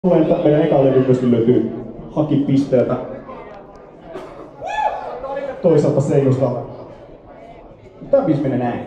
Luulen, että meidän eka levy myöskin löytyy hakipisteeltä toisaalta seinustalla. Tämä biisi menee näin.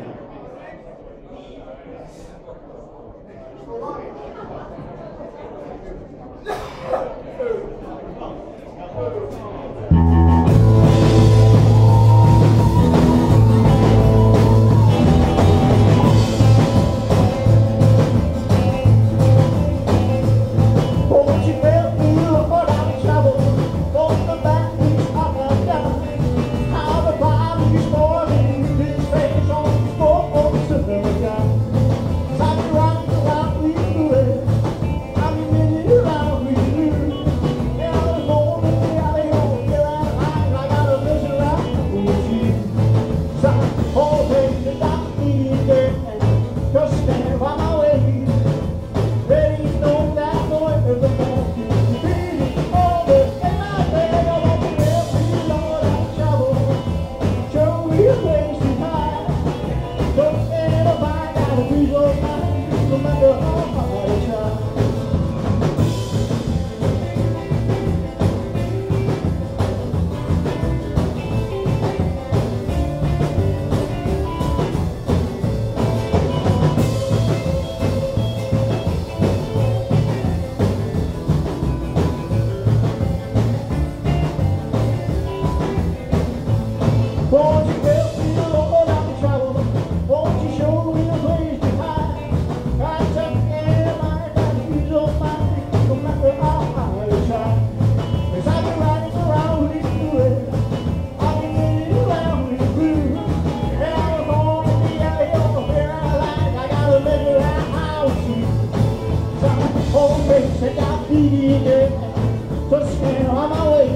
Won't you help me, Lord, I'm in trouble? Won't you show me a place to hide? I just can't mind that peace of mind, no matter how hard I try. 'Cause I've been riding around with you, I've been running around with you. And I was born to be out here for fear I like. I gotta measure out how to see. Some old face that got me dead, just can't on my way.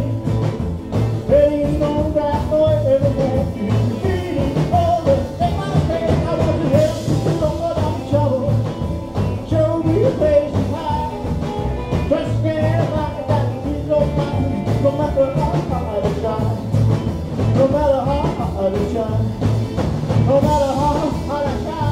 Ain't no that boy ever won't be feeling over. Take my hand, I want to help you, Lord, I'm in trouble. Show me a place to hide. Just can't like that, please don't mind. No matter how hard I try. No matter how hard I try. No matter how hard I try.